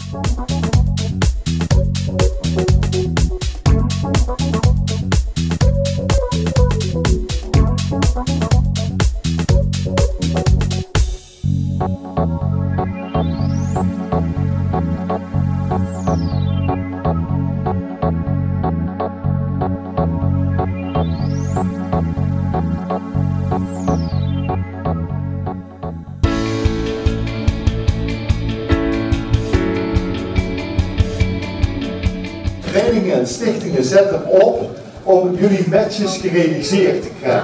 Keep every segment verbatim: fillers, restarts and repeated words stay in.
Verenigingen en stichtingen zetten op om jullie matches gerealiseerd te krijgen.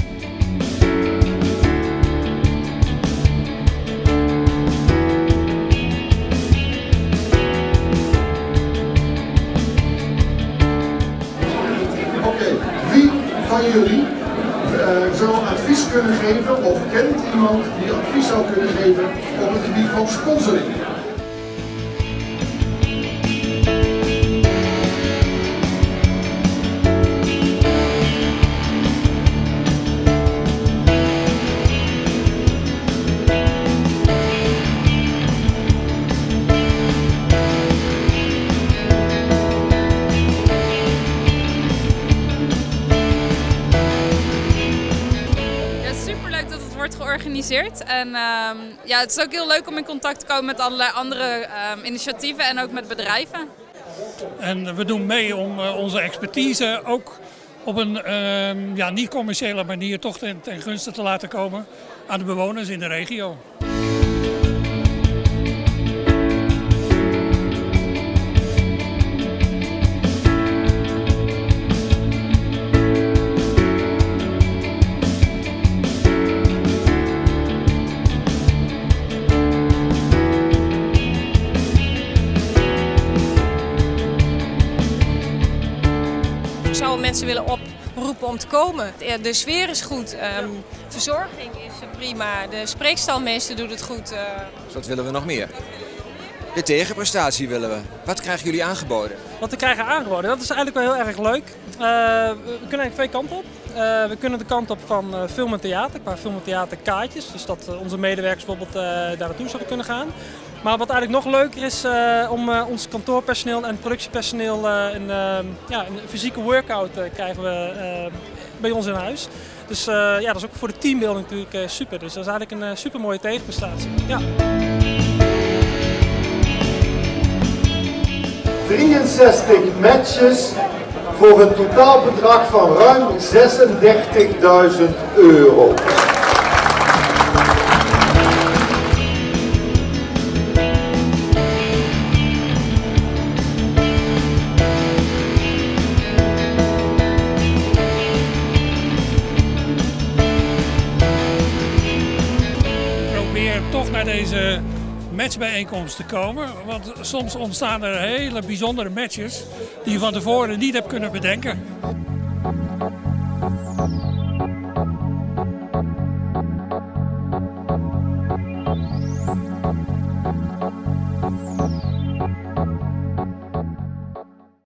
Oké, okay, wie van jullie uh, zou advies kunnen geven of kent iemand die advies zou kunnen geven op het gebied van sponsoring? Wordt georganiseerd en um, ja, het is ook heel leuk om in contact te komen met allerlei andere um, initiatieven en ook met bedrijven. En we doen mee om uh, onze expertise ook op een uh, ja, niet commerciële manier toch ten, ten gunste te laten komen aan de bewoners in de regio. Ik zou mensen willen oproepen om te komen. De sfeer is goed, um, verzorging is prima, de spreekstalmeester doet het goed. Uh... Dus wat willen we nog meer? De tegenprestatie willen we. Wat krijgen jullie aangeboden? Wat we krijgen aangeboden, dat is eigenlijk wel heel erg leuk. Uh, we kunnen eigenlijk twee kanten op. Uh, we kunnen de kant op van uh, film en theater, qua film en theater kaartjes. Dus dat uh, onze medewerkers bijvoorbeeld uh, daar naartoe zouden kunnen gaan. Maar wat eigenlijk nog leuker is uh, om uh, ons kantoorpersoneel en productiepersoneel uh, een, uh, ja, een fysieke workout uh, krijgen we uh, bij ons in huis. Dus uh, ja, dat is ook voor de teambuilding natuurlijk uh, super. Dus dat is eigenlijk een uh, super mooie tegenprestatie. Ja. drieënzestig matches voor een totaalbedrag van ruim zesendertigduizend euro. Probeer toch naar deze matchbijeenkomst te komen, want soms ontstaan er hele bijzondere matches die je van tevoren niet hebt kunnen bedenken.